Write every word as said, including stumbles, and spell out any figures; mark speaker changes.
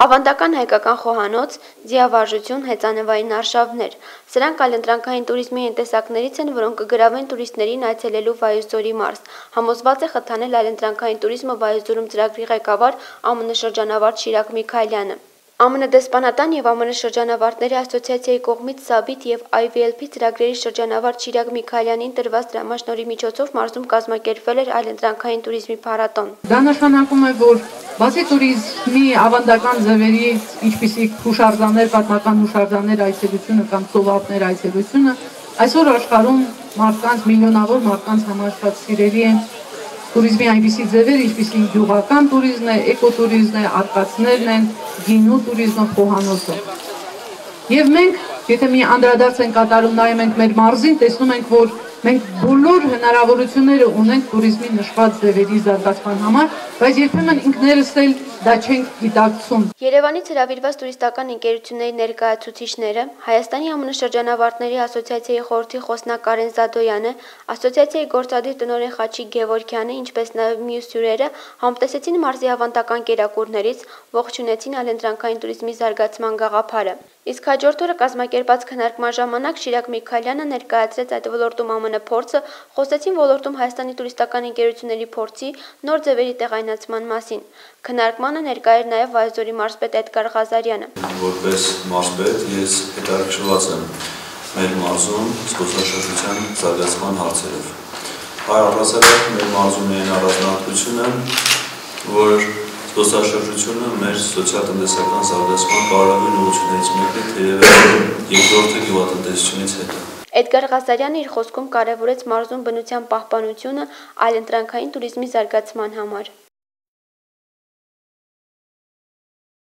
Speaker 1: Ավանդական հայկական խոհանոց, ձիավարժություն, հեծանվային արշավներ։ Սրանք այլընտրանքային տուրիզմի այն տեսակներից են, որոնք կգրավեն տուրիստներին այցելելու Վայոց ձորի մարզ։ Համոզված է խթանել այլընտրանքային տուրիզմը Վայոց ձորում ծրագրի ղեկավար Ա Մ Ն շրջանավարտ Շիրակ Միքայելյանը։ Ա Մ Ն դեսպանատան և Ա Մ Ն շրջանավարտների ասոցիացիայի կողմից Սաբիտ և Այ Վի Էլ Փի ծրագրերի շրջանավարտ Շիրակ Միքայելյանին տրված դրամաշնորհի միջոցով մարզում կազմակերպվել էր այլընտրանքային տուրիզմի փառատոն։
Speaker 2: Դա նշանակում է, որ բացի տուրիզմի ավանդական ձևերից, ինչպիսիք հուշարձաններ, պատմական հուշարձաններ այցելությունը կամ ծովափներ այցելությունը, այսօր աշխարհում մարդկանց միլիոնավոր մարդկանց համար շատ սիրելի են տուրիզմի այնպիսի ձևեր, ինչպիսին գյուղական տուրիզմն է, էկոտուրիզմն է, արկածներն են, գինու տուրիզմը, խոհանոցը։ Եվ մենք, եթե մի անդրադարձ ենք կատարում, նայում ենք մեր մարզին, տեսնում ենք, որ մենք բոլոր հնարավորությունները ունենք տուրիզմի նշված ձևերի զարգացման համար, բայց երբեմն ինքներս էլ դա չենք գիտակցում։
Speaker 1: Երևանից հրավիրված տուրիստական ընկերությունների ներկայացուցիչները, Հայաստանի Ա Մ Ն շրջանավարտների ասոցիացիայի խորհրդի խոսնակ Կարեն Զադոյանը, ասոցիացիայի գործադիր տնօրեն Խաչիկ Գևորգյանը, ինչպես նաև մյուս հյուրերը համտեսեցին մարզի ավանդական կերակուրներից, ողջունեցին այլընտրանքային տուրիզմի զարգացման գաղափարը։ Իսկ հաջորդ օրը կազմակերպած քննարկման ժամանակ Շիրակ Միքայելյանը ներկայացրեց այդ ոլորտում Ա Մ Ն փորձը, խոսեցին ոլորտում Հայաստանի տուրիստական ընկերությունների փորձի, նոր ձևերի տեղայնացման մասին։ Քննարկմանը ներկա էր նաև Վայոց ձորի մարզպետ Էդգար Ղազարյանը։
Speaker 3: Որպես մարզպետ ես հետաքրքրված եմ մեր մարզում զբոսաշրջության զարգացման հարցերով։ Առհասարակ մեր մարզում միայն առանձնահատկությունը, որ զբոսաշրջությունը մեր սոցիալ-տնտեսական զարգացման կարևոր ուղղություններից մեկն է, թեև երկրորդը գյուղատնտեսությունից հետո։
Speaker 1: Էդգար Ղազարյանը իր խոսքում կարևորեց մարզում բնության պահպանությունը այլընտրանքային տուրիզմի զարգացման համար։